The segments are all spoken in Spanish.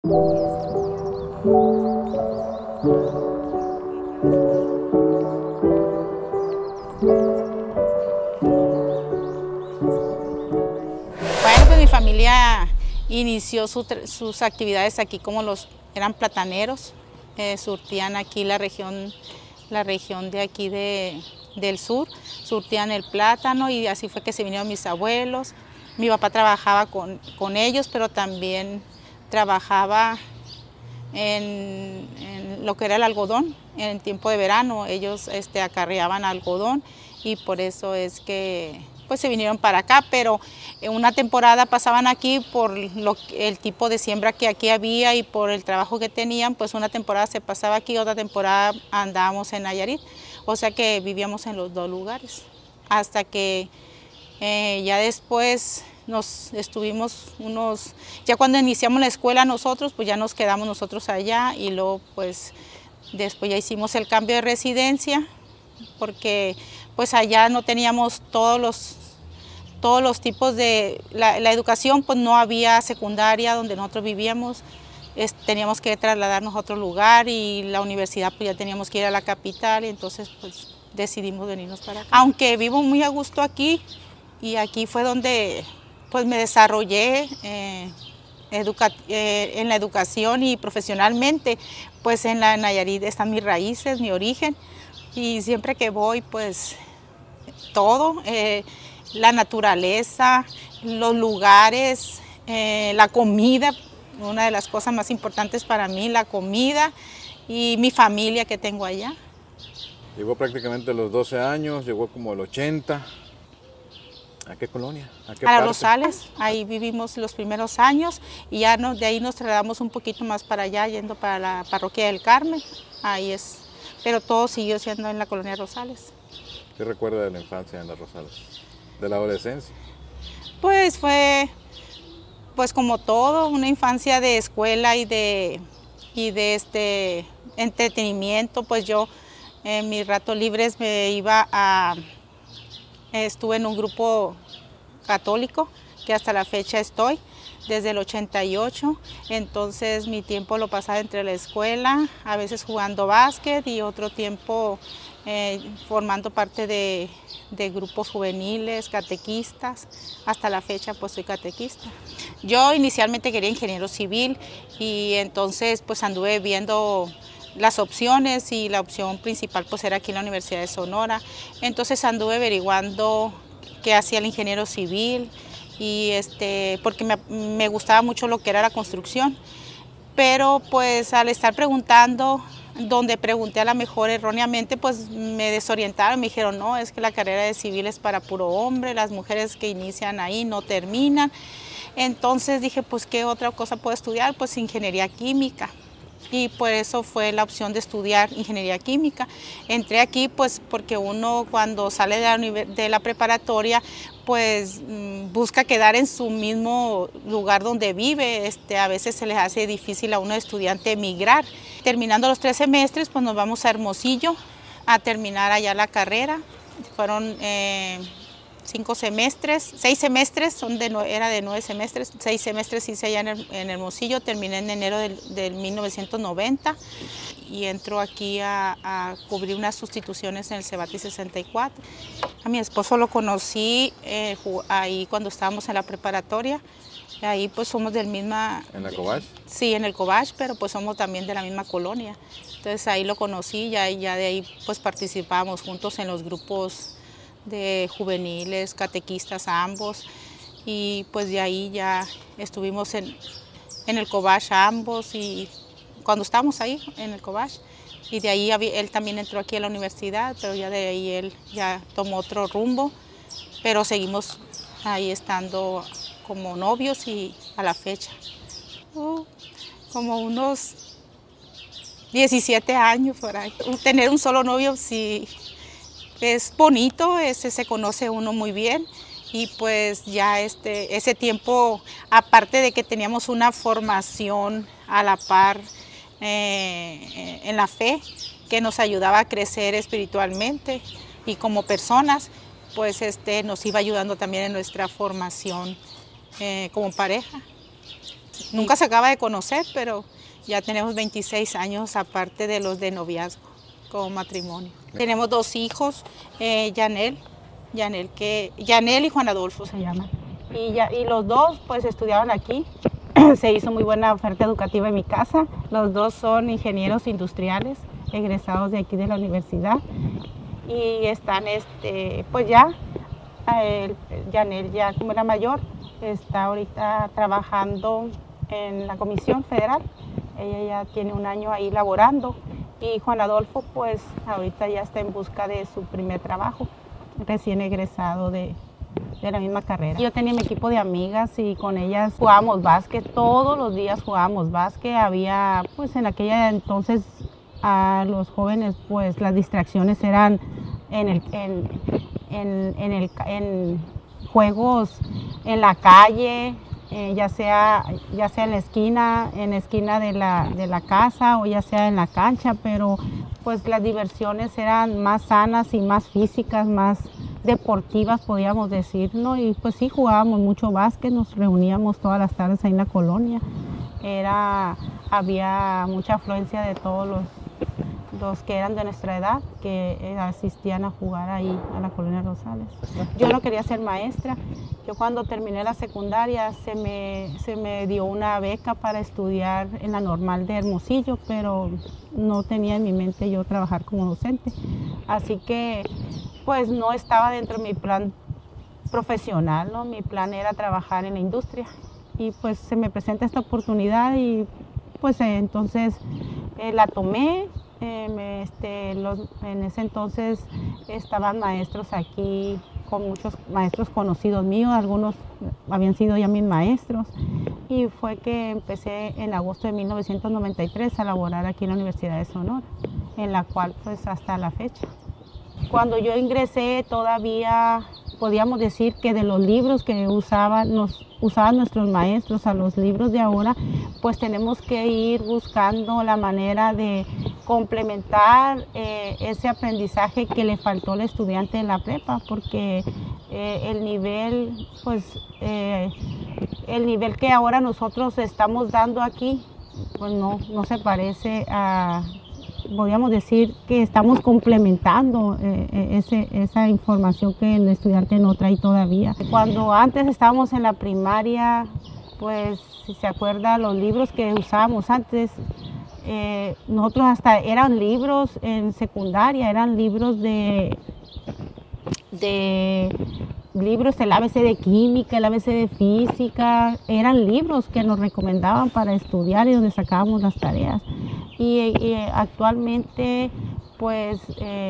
Bueno, pues mi familia inició sus actividades aquí como eran plataneros, surtían aquí la región de aquí del sur, surtían el plátano y así fue que se vinieron mis abuelos. Mi papá trabajaba con ellos, pero también trabajaba en lo que era el algodón. En tiempo de verano ellos acarreaban algodón y por eso es que pues se vinieron para acá, pero en una temporada pasaban aquí por el tipo de siembra que aquí había y por el trabajo que tenían, pues una temporada se pasaba aquí, otra temporada andábamos en Nayarit, o sea que vivíamos en los dos lugares, hasta que ya después ya cuando iniciamos la escuela nosotros, pues ya nos quedamos nosotros allá y luego pues después ya hicimos el cambio de residencia, porque pues allá no teníamos todos los tipos de la educación, pues no había secundaria donde nosotros vivíamos, teníamos que trasladarnos a otro lugar y la universidad pues ya teníamos que ir a la capital y entonces pues decidimos venirnos para acá. Aunque vivo muy a gusto aquí y aquí fue donde pues me desarrollé en la educación y profesionalmente, pues en la Nayarit están mis raíces, mi origen y siempre que voy pues todo, la naturaleza, los lugares, la comida, una de las cosas más importantes para mí, la comida y mi familia que tengo allá. Llegó prácticamente a los 12 años, llegó como el 80. ¿A qué colonia? ¿A qué parte? Rosales, ahí vivimos los primeros años y ya de ahí nos trasladamos un poquito más para allá, yendo para la parroquia del Carmen, ahí es, pero todo siguió siendo en la colonia Rosales. ¿Qué recuerda de la infancia en las Rosales? ¿De la adolescencia? Pues fue, pues como todo, una infancia de escuela y de entretenimiento, pues yo en mis ratos libres estuve en un grupo católico que hasta la fecha estoy, desde el 88, entonces mi tiempo lo pasaba entre la escuela, a veces jugando básquet y otro tiempo formando parte de grupos juveniles, catequistas, hasta la fecha pues soy catequista. Yo inicialmente quería ingeniero civil y entonces pues anduve viendo las opciones y la opción principal pues era aquí en la Universidad de Sonora, entonces anduve averiguando qué hacía el ingeniero civil y porque me gustaba mucho lo que era la construcción, pero pues al estar preguntando, donde pregunté a la mejor erróneamente, pues me desorientaron, me dijeron no, es que la carrera de civil es para puro hombre, las mujeres que inician ahí no terminan, entonces dije pues qué otra cosa puedo estudiar, pues ingeniería química. Y por eso fue la opción de estudiar ingeniería química. Entré aquí pues porque uno cuando sale de la preparatoria pues busca quedar en su mismo lugar donde vive, a veces se les hace difícil a uno estudiante emigrar. Terminando los 3 semestres pues nos vamos a Hermosillo a terminar allá la carrera, fueron 6 semestres, era de 9 semestres, 6 semestres hice allá en Hermosillo, terminé en enero del 1990 y entro aquí a cubrir unas sustituciones en el Cebati 64. A mi esposo lo conocí ahí cuando estábamos en la preparatoria, ahí pues somos del misma... ¿En la Cobach? Sí, en el Cobach, pero pues somos también de la misma colonia. Entonces ahí lo conocí y ya de ahí pues participábamos juntos en los grupos de juveniles, catequistas ambos, y pues de ahí ya estuvimos en el Cobach ambos y cuando estábamos ahí en el Cobach, y de ahí él también entró aquí a la universidad, pero ya de ahí él ya tomó otro rumbo, pero seguimos ahí estando como novios y a la fecha. Como unos 17 años por ahí. Tener un solo novio sí es bonito, se conoce uno muy bien y pues ya ese tiempo, aparte de que teníamos una formación a la par en la fe que nos ayudaba a crecer espiritualmente y como personas, pues nos iba ayudando también en nuestra formación como pareja. Nunca se acaba de conocer, pero ya tenemos 26 años aparte de los de noviazgo como matrimonio. Tenemos 2 hijos, Yanel y Juan Adolfo se llaman. Y los 2 pues estudiaban aquí. Se hizo muy buena oferta educativa en mi casa. Los 2 son ingenieros industriales, egresados de aquí de la universidad. Y están, pues ya, Yanel ya como era mayor, está ahorita trabajando en la Comisión Federal. Ella ya tiene un año ahí laborando. Y Juan Adolfo pues ahorita ya está en busca de su primer trabajo, recién egresado de la misma carrera. Yo tenía mi equipo de amigas y con ellas jugábamos básquet, todos los días jugábamos básquet. Había, pues en aquella entonces a los jóvenes pues las distracciones eran en juegos en la calle, ya sea en la esquina de la casa o ya sea en la cancha, pero pues las diversiones eran más sanas y más físicas, más deportivas, podríamos decir, ¿no? Y pues sí, jugábamos mucho básquet, nos reuníamos todas las tardes ahí en la colonia. Había mucha afluencia de todos los que eran de nuestra edad, que asistían a jugar ahí a la colonia Rosales. Yo no quería ser maestra. Yo cuando terminé la secundaria se me dio una beca para estudiar en la Normal de Hermosillo, pero no tenía en mi mente yo trabajar como docente. Así que pues no estaba dentro de mi plan profesional, ¿no? Mi plan era trabajar en la industria y pues se me presenta esta oportunidad y pues entonces la tomé. En ese entonces estaban maestros aquí, con muchos maestros conocidos míos, algunos habían sido ya mis maestros, y fue que empecé en agosto de 1993 a laborar aquí en la Universidad de Sonora, en la cual pues hasta la fecha. Cuando yo ingresé todavía podíamos decir que de los libros que usaban nuestros maestros a los libros de ahora, pues tenemos que ir buscando la manera de complementar ese aprendizaje que le faltó al estudiante en la prepa, porque el nivel que ahora nosotros estamos dando aquí, pues no se parece a... Podríamos decir que estamos complementando esa información que el estudiante no trae todavía. Cuando antes estábamos en la primaria, pues si se acuerda los libros que usábamos antes, nosotros hasta eran libros en secundaria, eran libros libros del ABC de química, el ABC de física, eran libros que nos recomendaban para estudiar y donde sacábamos las tareas. Y actualmente, pues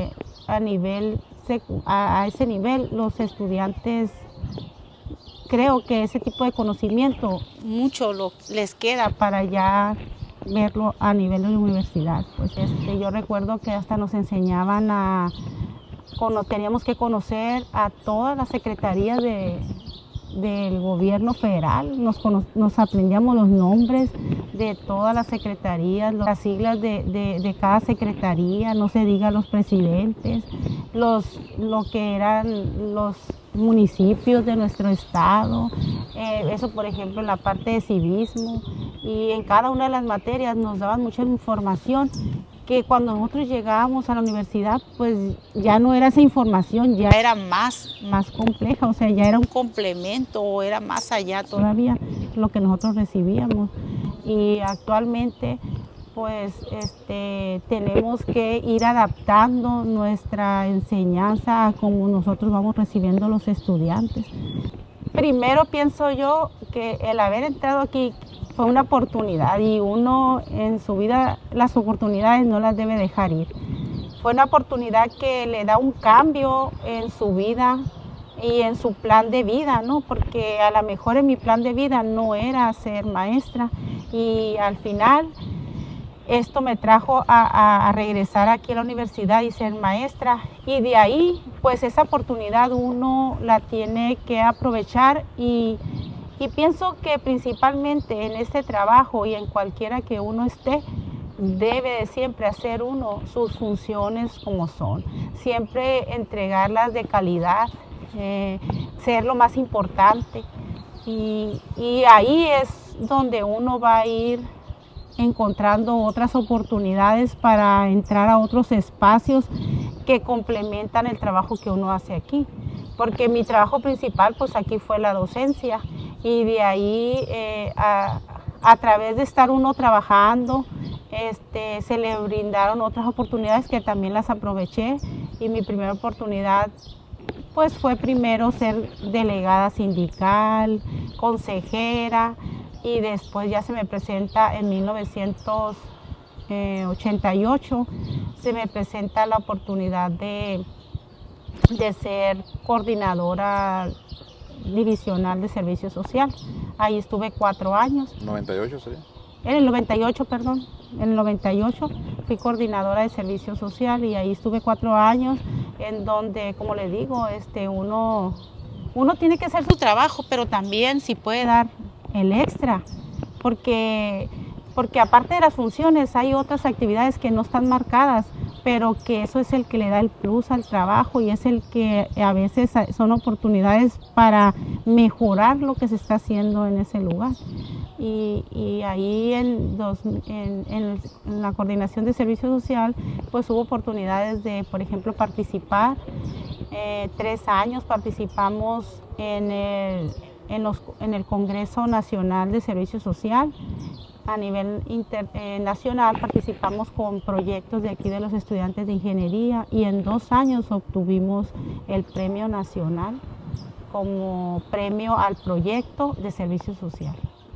a ese nivel, los estudiantes, creo que ese tipo de conocimiento mucho les queda para ya verlo a nivel de la universidad. Pues yo recuerdo que hasta nos enseñaban teníamos que conocer a todas las secretarías del gobierno federal, nos aprendíamos los nombres de todas las secretarías, las siglas de cada secretaría, no se diga los presidentes, lo que eran los municipios de nuestro estado, eso por ejemplo en la parte de civismo, y en cada una de las materias nos daban mucha información que cuando nosotros llegábamos a la universidad, pues ya no era esa información, ya era más compleja, o sea, ya era un complemento o era más allá todavía lo que nosotros recibíamos. Y actualmente, pues tenemos que ir adaptando nuestra enseñanza a como nosotros vamos recibiendo los estudiantes. Primero pienso yo que el haber entrado aquí fue una oportunidad y uno en su vida las oportunidades no las debe dejar ir. Fue una oportunidad que le da un cambio en su vida y en su plan de vida, ¿no? Porque a lo mejor en mi plan de vida no era ser maestra y al final esto me trajo a regresar aquí a la universidad y ser maestra, y de ahí pues esa oportunidad uno la tiene que aprovechar y pienso que principalmente en este trabajo y en cualquiera que uno esté, debe de siempre hacer uno sus funciones como son, siempre entregarlas de calidad, ser lo más importante, y ahí es donde uno va a ir encontrando otras oportunidades para entrar a otros espacios que complementan el trabajo que uno hace aquí. Porque mi trabajo principal pues aquí fue la docencia y de ahí a través de estar uno trabajando se le brindaron otras oportunidades que también las aproveché y mi primera oportunidad pues fue primero ser delegada sindical, consejera y después ya se me presenta en 1988 se me presenta la oportunidad de ser coordinadora divisional de servicio social. Ahí estuve 4 años. ¿98 sería? En el 98, perdón. En el 98 fui coordinadora de servicio social y ahí estuve 4 años en donde, como le digo, uno tiene que hacer su trabajo, pero también si puede dar el extra, porque aparte de las funciones hay otras actividades que no están marcadas, pero que eso es el que le da el plus al trabajo y es el que a veces son oportunidades para mejorar lo que se está haciendo en ese lugar. Y ahí en la coordinación de servicio social pues hubo oportunidades de, por ejemplo, participar. 3 años participamos en el Congreso Nacional de Servicio Social. A nivel nacional participamos con proyectos de aquí de los estudiantes de ingeniería y en 2 años obtuvimos el premio nacional como premio al proyecto de servicio social.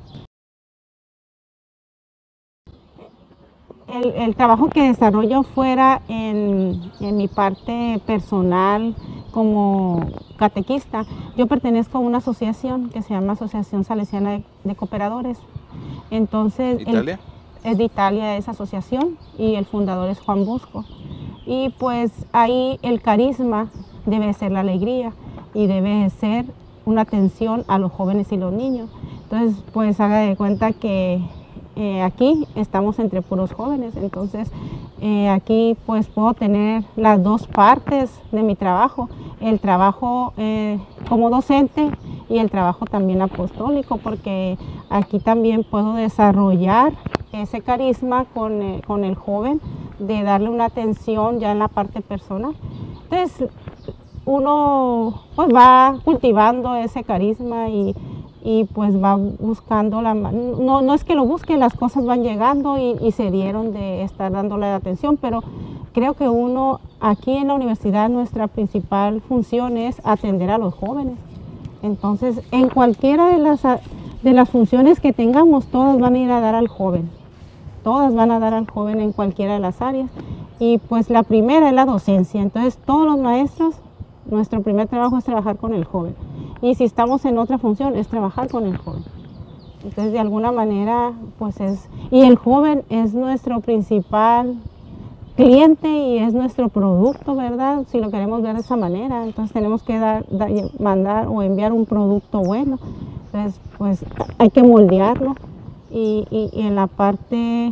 El trabajo que desarrollo fuera en mi parte personal como catequista, yo pertenezco a una asociación que se llama Asociación Salesiana de Cooperadores. Entonces, ¿Italia? Es de Italia esa asociación y el fundador es Juan Bosco. Y pues ahí el carisma debe ser la alegría y debe ser una atención a los jóvenes y los niños. Entonces, pues haga de cuenta que aquí estamos entre puros jóvenes, entonces aquí pues puedo tener las dos partes de mi trabajo, el trabajo como docente y el trabajo también apostólico, porque aquí también puedo desarrollar ese carisma con el joven, de darle una atención ya en la parte personal. Entonces uno pues va cultivando ese carisma y pues va buscando no es que lo busque, las cosas van llegando y se dieron de estar dándole la atención, pero creo que uno aquí en la universidad nuestra principal función es atender a los jóvenes. Entonces en cualquiera de las funciones que tengamos, todas van a ir a dar al joven, todas van a dar al joven en cualquiera de las áreas. Y pues la primera es la docencia, entonces todos los maestros, nuestro primer trabajo es trabajar con el joven. Y si estamos en otra función, es trabajar con el joven. Entonces, de alguna manera, pues y el joven es nuestro principal cliente y es nuestro producto, ¿verdad? Si lo queremos ver de esa manera, entonces tenemos que mandar o enviar un producto bueno. Entonces, pues hay que moldearlo y en la parte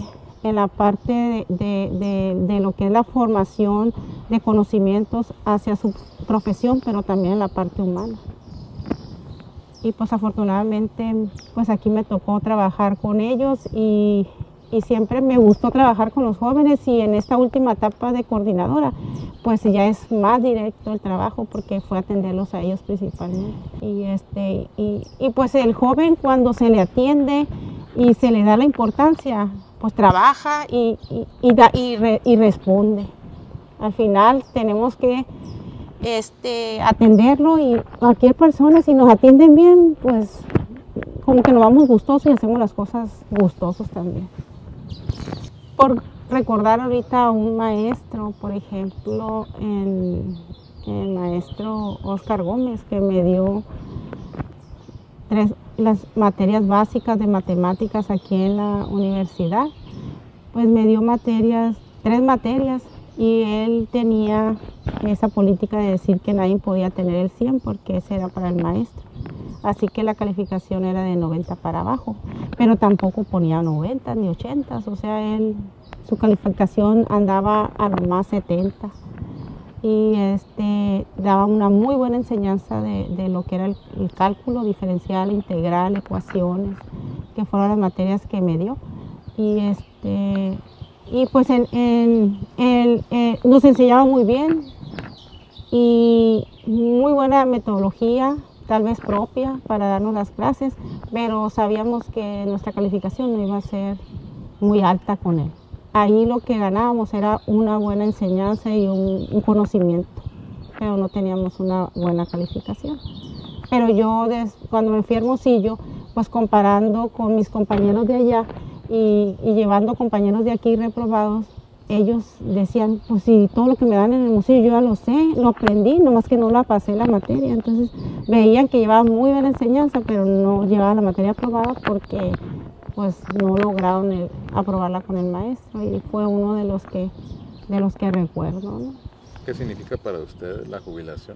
de lo que es la formación de conocimientos hacia su profesión, pero también en la parte humana. Y pues afortunadamente pues aquí me tocó trabajar con ellos y siempre me gustó trabajar con los jóvenes, y en esta última etapa de coordinadora pues ya es más directo el trabajo porque fue atenderlos a ellos principalmente. Y pues el joven, cuando se le atiende y se le da la importancia, pues trabaja y responde. Al final tenemos que atenderlo, y cualquier persona, si nos atienden bien, pues como que nos vamos gustosos y hacemos las cosas gustosos también. Por recordar ahorita a un maestro, por ejemplo, el maestro Oscar Gómez, que me dio las materias básicas de matemáticas aquí en la universidad, pues me dio 3 materias, y él tenía esa política de decir que nadie podía tener el 100 porque ese era para el maestro. Así que la calificación era de 90 para abajo, pero tampoco ponía 90 ni 80, o sea, su calificación andaba a lo más 70. Y daba una muy buena enseñanza de lo que era el cálculo diferencial, integral, ecuaciones. que fueron las materias que me dio. Y pues nos enseñaba muy bien y muy buena metodología, tal vez propia para darnos las clases, pero sabíamos que nuestra calificación no iba a ser muy alta con él. Ahí lo que ganábamos era una buena enseñanza y un conocimiento, pero no teníamos una buena calificación. Pero yo cuando me fui a Hermosillo, pues comparando con mis compañeros de allá y llevando compañeros de aquí reprobados, ellos decían, pues si todo lo que me dan en Hermosillo yo ya lo sé, lo aprendí, nomás que no la pasé la materia. Entonces veían que llevaba muy buena enseñanza, pero no llevaba la materia aprobada porque pues no lograron aprobarla con el maestro, y fue uno de los que recuerdo, ¿no? ¿Qué significa para usted la jubilación?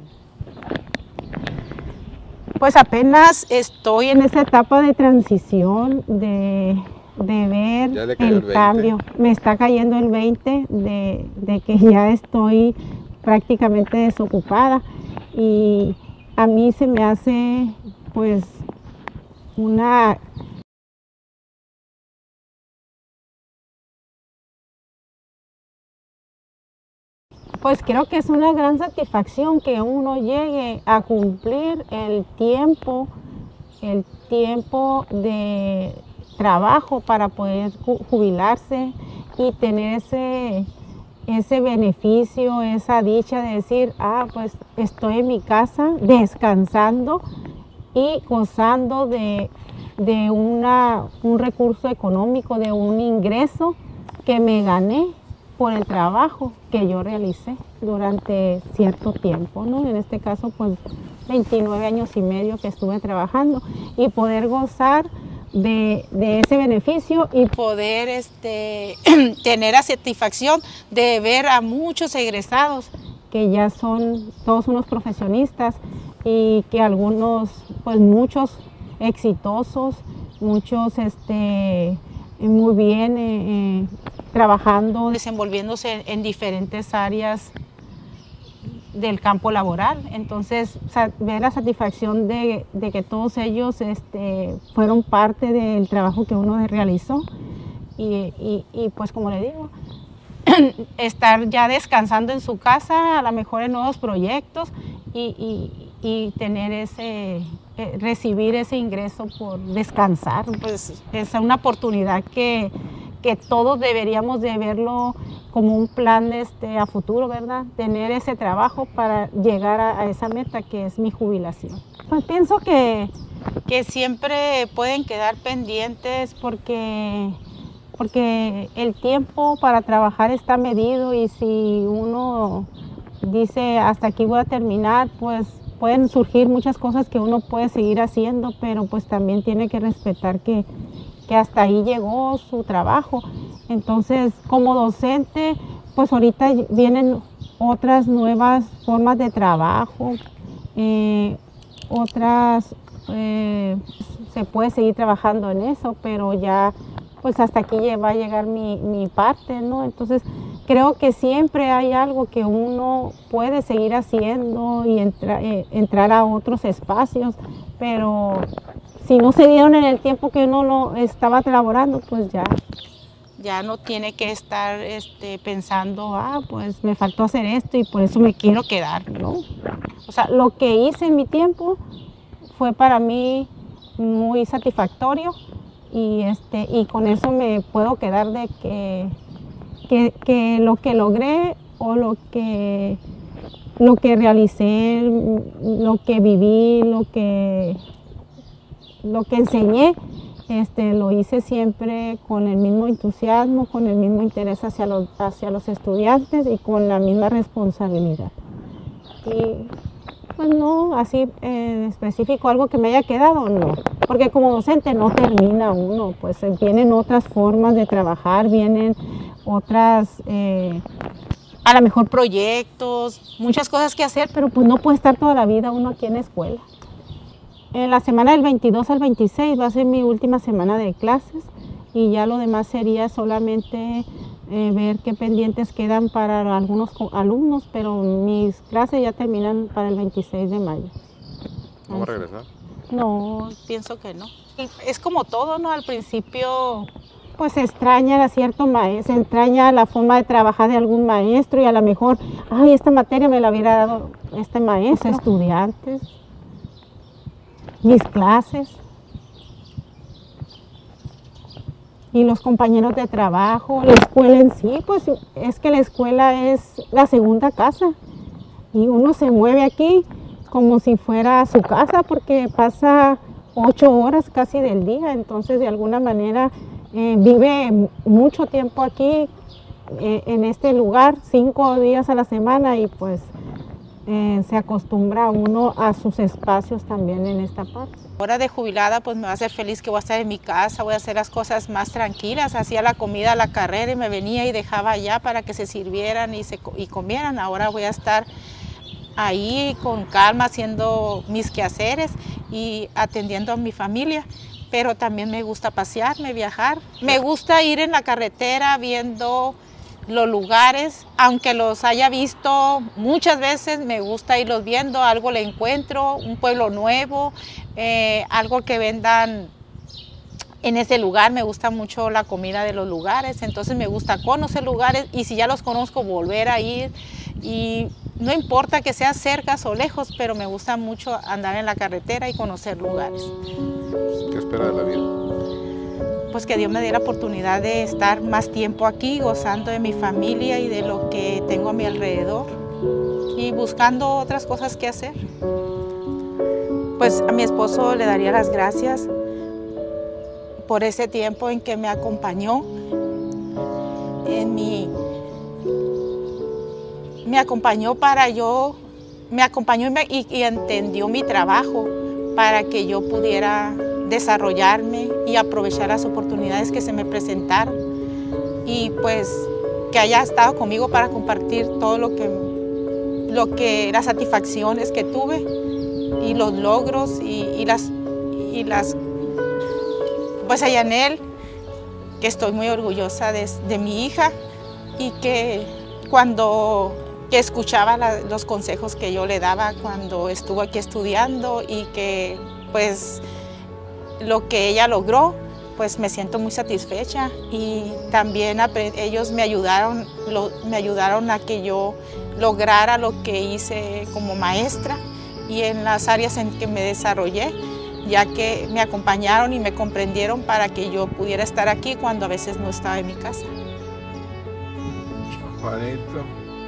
Pues apenas estoy en esa etapa de transición, de ver el cambio. Me está cayendo el 20 de que ya estoy prácticamente desocupada, y a mí se me hace pues pues creo que es una gran satisfacción que uno llegue a cumplir el tiempo de trabajo para poder jubilarse y tener ese beneficio, esa dicha de decir, pues estoy en mi casa descansando y gozando de un recurso económico, de un ingreso que me gané por el trabajo que yo realicé durante cierto tiempo, ¿no? En este caso, pues 29 años y medio que estuve trabajando, y poder gozar de ese beneficio y poder tener la satisfacción de ver a muchos egresados que ya son todos unos profesionistas, y que algunos, pues muchos exitosos, muchos muy bien trabajando, desenvolviéndose en diferentes áreas del campo laboral. Entonces, ver la satisfacción de que todos ellos fueron parte del trabajo que uno realizó, y pues como le digo, estar ya descansando en su casa, a lo mejor en nuevos proyectos, y tener recibir ese ingreso por descansar, pues es una oportunidad que todos deberíamos de verlo como un plan a futuro, ¿verdad? Tener ese trabajo para llegar a esa meta que es mi jubilación. Pues pienso que siempre pueden quedar pendientes porque el tiempo para trabajar está medido, y si uno dice hasta aquí voy a terminar, pues pueden surgir muchas cosas que uno puede seguir haciendo, pero pues también tiene que respetar que hasta ahí llegó su trabajo. Entonces, como docente, pues ahorita vienen otras nuevas formas de trabajo, se puede seguir trabajando en eso, pero ya pues hasta aquí va a llegar mi parte, ¿no? Entonces creo que siempre hay algo que uno puede seguir haciendo y entrar a otros espacios, pero si no se dieron en el tiempo que uno lo estaba elaborando, pues ya no tiene que estar pensando, pues me faltó hacer esto y por eso me quiero quedar, ¿no? O sea, lo que hice en mi tiempo fue para mí muy satisfactorio, y con eso me puedo quedar de que lo que logré, o lo que realicé, lo que viví, lo que enseñé, lo hice siempre con el mismo entusiasmo, con el mismo interés hacia los estudiantes y con la misma responsabilidad. Y pues no, así en específico, algo que me haya quedado, no. Porque como docente no termina uno, pues vienen otras formas de trabajar, vienen otras, a lo mejor proyectos, muchas cosas que hacer, pero pues no puede estar toda la vida uno aquí en la escuela. En la semana del 22 al 26 va a ser mi última semana de clases, y ya lo demás sería solamente ver qué pendientes quedan para algunos alumnos, pero mis clases ya terminan para el 26 de mayo. ¿No va a regresar? No, pienso que no. Es como todo, ¿no? Al principio pues se extraña a cierto maestro, se extraña la forma de trabajar de algún maestro y a lo mejor, ay, esta materia me la hubiera dado este maestro. Los estudiantes, mis clases y los compañeros de trabajo, la escuela en sí, pues es que la escuela es la segunda casa y uno se mueve aquí como si fuera su casa porque pasa 8 horas casi del día, entonces de alguna manera vive mucho tiempo aquí en este lugar, 5 días a la semana y pues se acostumbra uno a sus espacios también en esta parte. Ahora de jubilada pues me va a hacer feliz que voy a estar en mi casa, voy a hacer las cosas más tranquilas, hacía la comida a la carrera y me venía y dejaba allá para que se sirvieran y comieran. Ahora voy a estar ahí con calma haciendo mis quehaceres y atendiendo a mi familia. Pero también me gusta pasearme, viajar. Me gusta ir en la carretera viendo los lugares, aunque los haya visto muchas veces, me gusta irlos viendo, algo le encuentro, un pueblo nuevo, algo que vendan en ese lugar. Me gusta mucho la comida de los lugares, entonces me gusta conocer lugares y si ya los conozco volver a ir y no importa que sea cerca o lejos, pero me gusta mucho andar en la carretera y conocer lugares. ¿Qué espera de la vida? Pues que Dios me dé la oportunidad de estar más tiempo aquí, gozando de mi familia y de lo que tengo a mi alrededor y buscando otras cosas que hacer. Pues a mi esposo le daría las gracias por ese tiempo en que me acompañó me acompañó y entendió mi trabajo para que yo pudiera desarrollarme y aprovechar las oportunidades que se me presentaron y pues que haya estado conmigo para compartir todo las satisfacciones que tuve y los logros y las pues a Yanel, que estoy muy orgullosa de mi hija y que cuando escuchaba los consejos que yo le daba cuando estuvo aquí estudiando y que pues lo que ella logró, pues me siento muy satisfecha y también ellos me ayudaron a que yo lograra lo que hice como maestra y en las áreas en que me desarrollé, ya que me acompañaron y me comprendieron para que yo pudiera estar aquí cuando a veces no estaba en mi casa. Juanito.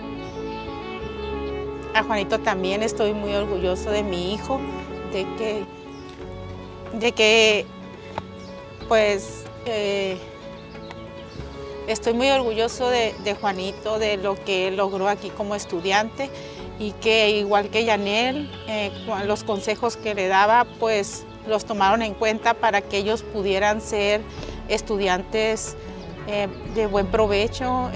A Juanito también estoy muy orgulloso de mi hijo, de que pues estoy muy orgulloso de Juanito, de lo que logró aquí como estudiante y que igual que Yanel, los consejos que le daba pues los tomaron en cuenta para que ellos pudieran ser estudiantes de buen provecho,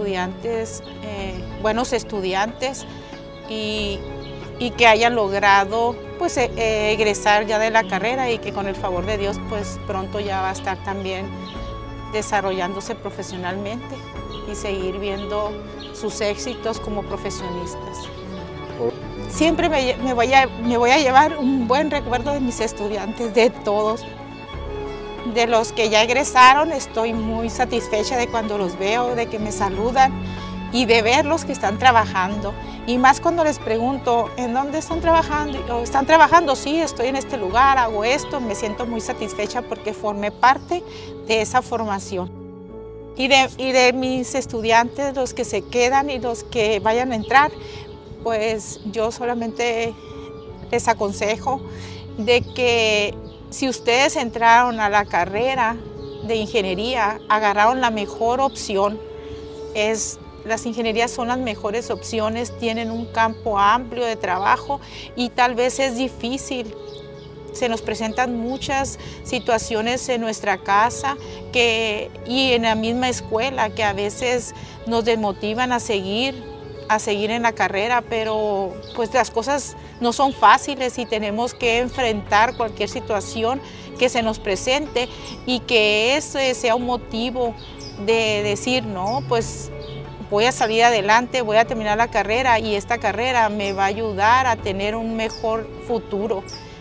buenos estudiantes y que hayan logrado pues egresar ya de la carrera y que con el favor de Dios pues pronto ya va a estar también desarrollándose profesionalmente y seguir viendo sus éxitos como profesionistas. Siempre me voy a llevar un buen recuerdo de mis estudiantes, de todos. De los que ya egresaron, estoy muy satisfecha de cuando los veo, de que me saludan y de verlos que están trabajando. Y más cuando les pregunto, ¿en dónde están trabajando? O, ¿están trabajando? Sí, estoy en este lugar, hago esto. Me siento muy satisfecha porque formé parte de esa formación. Y de mis estudiantes, los que se quedan y los que vayan a entrar, pues yo solamente les aconsejo de que si ustedes entraron a la carrera de ingeniería, agarraron la mejor opción. Las ingenierías son las mejores opciones, tienen un campo amplio de trabajo y tal vez es difícil. Se nos presentan muchas situaciones en nuestra casa y en la misma escuela que a veces nos desmotivan a seguir en la carrera, pero pues las cosas no son fáciles y tenemos que enfrentar cualquier situación que se nos presente y que ese sea un motivo de decir, no, pues voy a salir adelante, voy a terminar la carrera y esta carrera me va a ayudar a tener un mejor futuro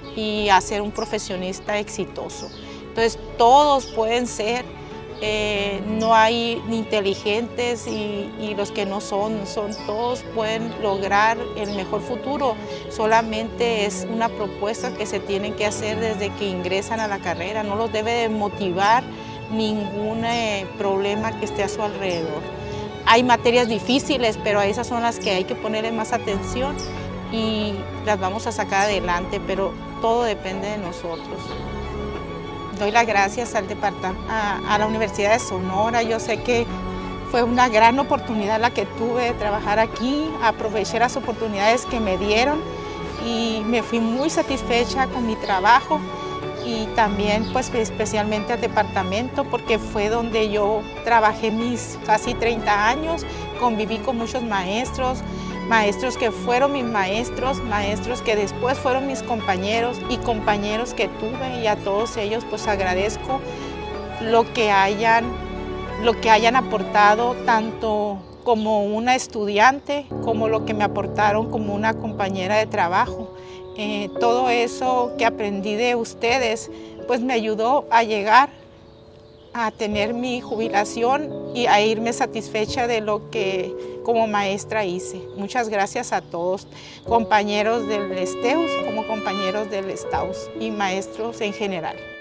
y a ser un profesionista exitoso. Entonces todos pueden ser, no hay ni inteligentes y los que no son, todos pueden lograr el mejor futuro. Solamente es una propuesta que se tienen que hacer desde que ingresan a la carrera, no los debe de motivar ningún problema que esté a su alrededor. Hay materias difíciles, pero a esas son las que hay que ponerle más atención y las vamos a sacar adelante, pero todo depende de nosotros. Doy las gracias al a la Universidad de Sonora. Yo sé que fue una gran oportunidad la que tuve de trabajar aquí. Aproveché las oportunidades que me dieron y me fui muy satisfecha con mi trabajo y también pues especialmente al departamento porque fue donde yo trabajé mis casi 30 años, conviví con muchos maestros, maestros que fueron mis maestros, maestros que después fueron mis compañeros y compañeros que tuve, y a todos ellos pues agradezco lo que hayan aportado tanto como una estudiante como lo que me aportaron como una compañera de trabajo. Todo eso que aprendí de ustedes pues me ayudó a llegar a tener mi jubilación y a irme satisfecha de lo que como maestra hice. Muchas gracias a todos, compañeros del STEUS como compañeros del STAUS y maestros en general.